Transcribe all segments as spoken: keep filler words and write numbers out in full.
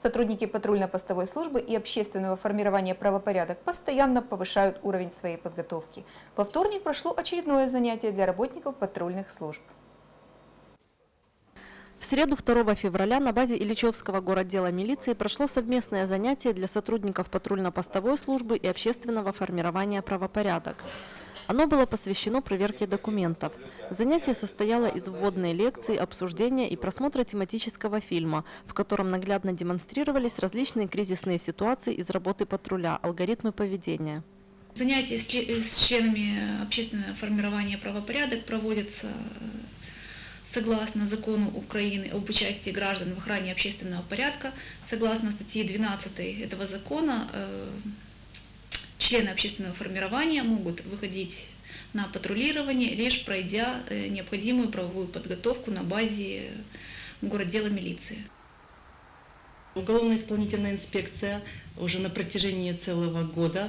Сотрудники патрульно-постовой службы и общественного формирования правопорядок постоянно повышают уровень своей подготовки. Во вторник прошло очередное занятие для работников патрульных служб. В среду второго февраля на базе Ильичевского городдела милиции прошло совместное занятие для сотрудников патрульно-постовой службы и общественного формирования правопорядок. Оно было посвящено проверке документов. Занятие состояло из вводной лекции, обсуждения и просмотра тематического фильма, в котором наглядно демонстрировались различные кризисные ситуации из работы патруля, алгоритмы поведения. Занятия с членами общественного формирования правопорядок проводятся согласно закону Украины об участии граждан в охране общественного порядка. Согласно статье двенадцатой этого закона, члены общественного формирования могут выходить на патрулирование, лишь пройдя необходимую правовую подготовку на базе городдела милиции. Уголовно-исполнительная инспекция уже на протяжении целого года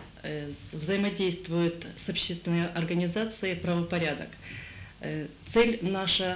взаимодействует с общественной организацией «Правопорядок». Цель наша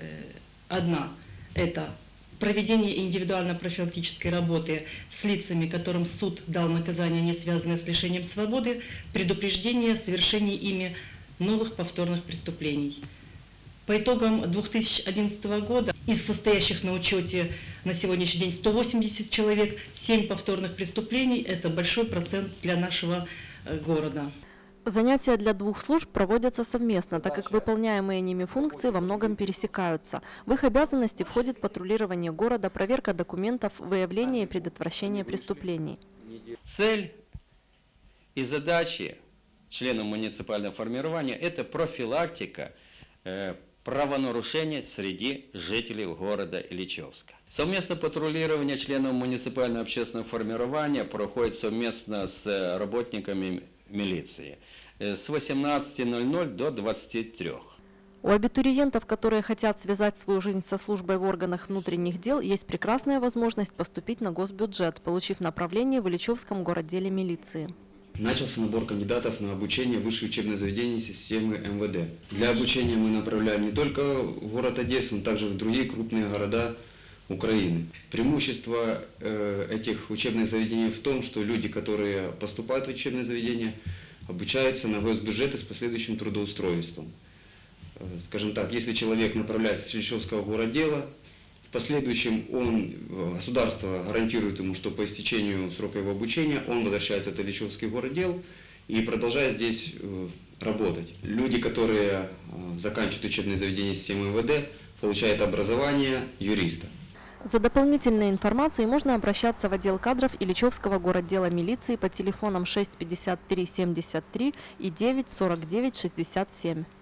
одна – это проведение индивидуально-профилактической работы с лицами, которым суд дал наказание, не связанное с лишением свободы, предупреждение о совершении ими новых повторных преступлений. По итогам две тысячи одиннадцатого года из состоящих на учете на сегодняшний день сто восемьдесят человек, семь повторных преступлений – это большой процент для нашего города. Занятия для двух служб проводятся совместно, так как выполняемые ними функции во многом пересекаются. В их обязанности входит патрулирование города, проверка документов, выявление и предотвращение преступлений. Цель и задачи членов муниципального формирования – это профилактика э, правонарушений среди жителей города Ильичевска. Совместное патрулирование членов муниципального общественного формирования проходит совместно с работниками милиции с восемнадцати ноль-ноль до двадцати трёх. У абитуриентов, которые хотят связать свою жизнь со службой в органах внутренних дел, есть прекрасная возможность поступить на госбюджет, получив направление в Ильичевском городделе милиции. Начался набор кандидатов на обучение в высшее учебное заведение системы эм вэ дэ. Для обучения мы направляем не только в город Одессу, но также в другие крупные города Украины. Преимущество э, этих учебных заведений в том, что люди, которые поступают в учебные заведения, обучаются на госбюджеты с последующим трудоустройством. Э, скажем так, если человек направляется с Ильичевского городдела, в последующем он, государство гарантирует ему, что по истечению срока его обучения он возвращается в Ильичевский городдел и продолжает здесь э, работать. Люди, которые э, заканчивают учебные заведения системы эм вэ дэ, получают образование юриста. За дополнительной информацией можно обращаться в отдел кадров Ильичевского городдела милиции по телефонам шесть пятьдесят три семьдесят три и девять сорок девять шестьдесят семь.